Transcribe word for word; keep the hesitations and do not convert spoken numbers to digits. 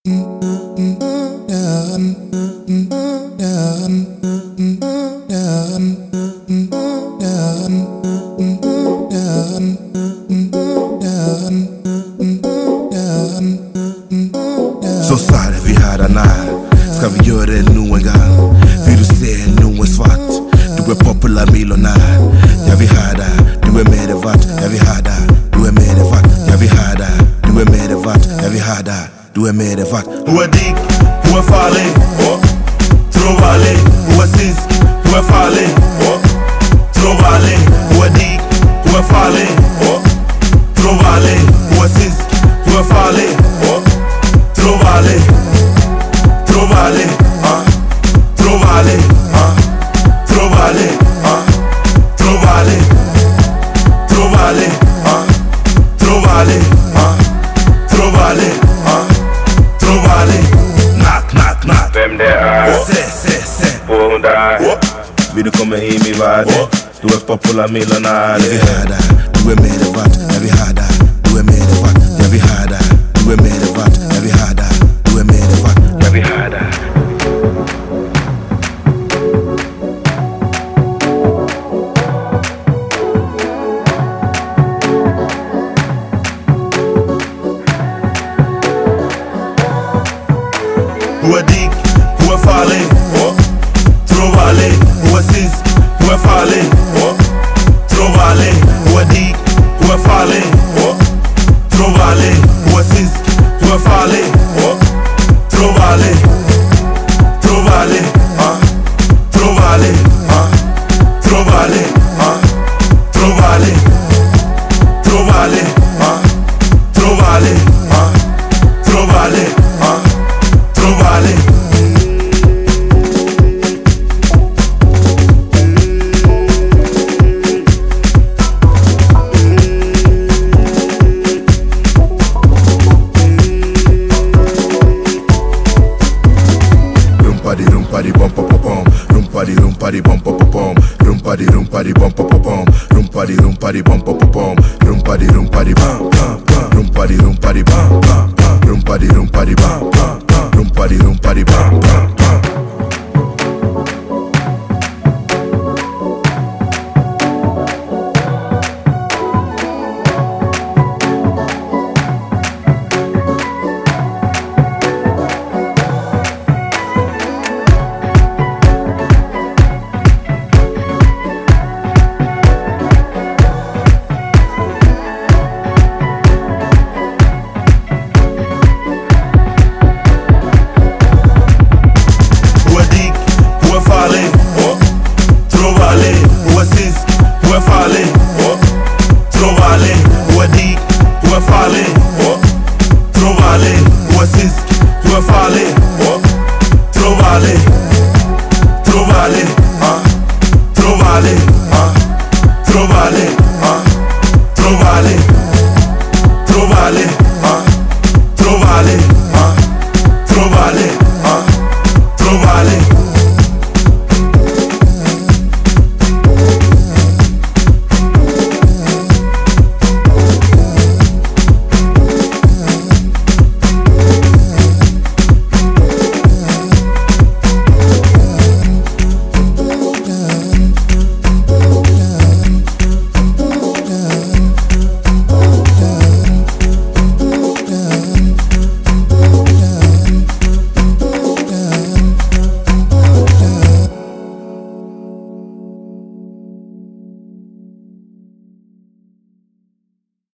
Så sa det vi här när. Ska vi göra det nu en gång? Vill du se nu en svart? Du är populär miljonär. Jag vill ha det, du är med det vart. Jag vill ha det, du är med det vart. Jag vill ha det, du är med det vart. Jag vill ha det, du är med det vart. Hon är dig, hon är farlig, trovärdig. Hon är sist, hon är farlig, trovärdig. Hon är dig, hon är farlig, trovärdig. Hon är sist, hon är farlig, trovärdig. Trovärdig, ah, trovärdig, ah, trovärdig, ah, trovärdig, trovärdig, ah, trovärdig, ah, trovärdig, ah, trovärdig. Natt, natt, natt. Vem det är? Se, se, se. På hon där? Vill du komma in i världen? Du är populär miljonär. Jag vill ha det, du är med det vart. Jag vill ha det, du är med det vart. Jag vill ha det, du är med det vart. Jag vill ha det, du är med det vart. Jag vill ha det. Hon är dig, hon är farlig, trovärdig. Hon är sist, hon är farlig, trovärdig. Hon är dig, hon är farlig, trovärdig. Hon är sist, hon är farlig, trovärdig. Trovärdig, ah, trovärdig, ah, trovärdig, ah, trovärdig. Trovärdig, ah, trovärdig, ah, trovärdig, ah, trovärdig. Rumpadi rumpadi bom pom pom. Rumpadi rumpadi bom pom pom. Rumpadi rumpadi bom pom pom. Rumpadi rumpadi bom pom pom. Rumpadi rumpadi bam bam bam. Rumpadi rumpadi bam bam bam. Rumpadi rumpadi